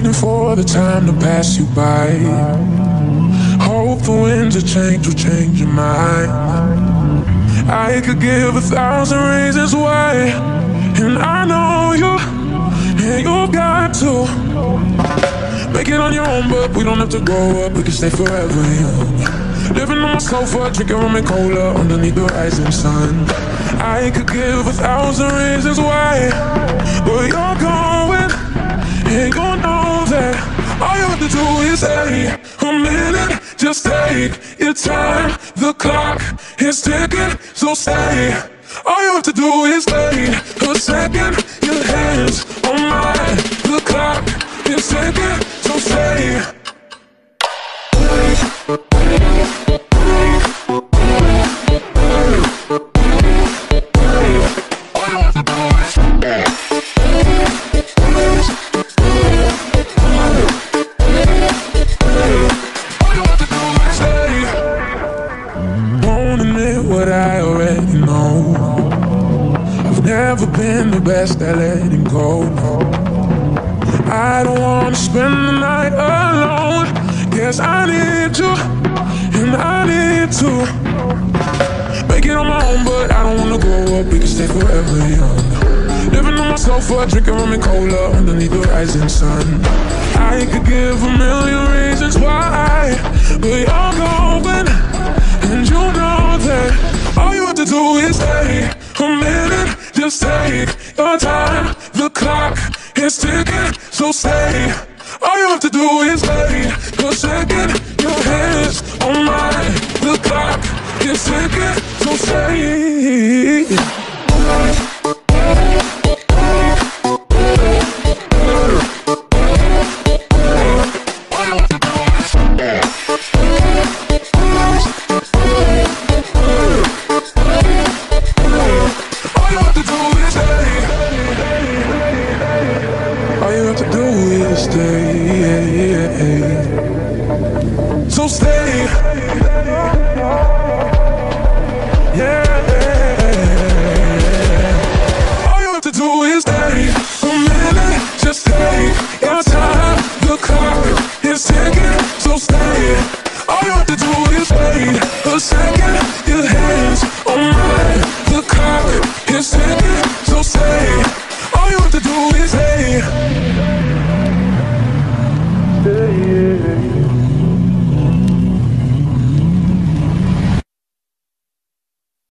waiting for the time to pass you by. Hope the winds of change will change your mind. I could give 1,000 reasons why, and I know you, and you got to make it on your own, but we don't have to grow up, we can stay forever young. Living on my sofa, drinking rum and cola underneath the rising sun. I could give 1,000 reasons why, but you're going, and you know that all you have to do is stay a minute. Just take your time, the clock is ticking, so stay. All you have to do is wait a second. Your hands on mine, the clock is ticking, so stay. What I already know, I've never been the best at letting go. I don't wanna spend the night alone. Guess I need you, and I need to make it on my own, but I don't wanna grow up, we can stay forever young. Living on my sofa, drinking rum and cola underneath the rising sun. I could give 1,000,000 reasons why, but you're going, and you know that all you have to do is stay a minute. Just take your time, the clock is ticking, so stay. All you have to do is wait a second. Your hands on mine, the clock is ticking, so stay.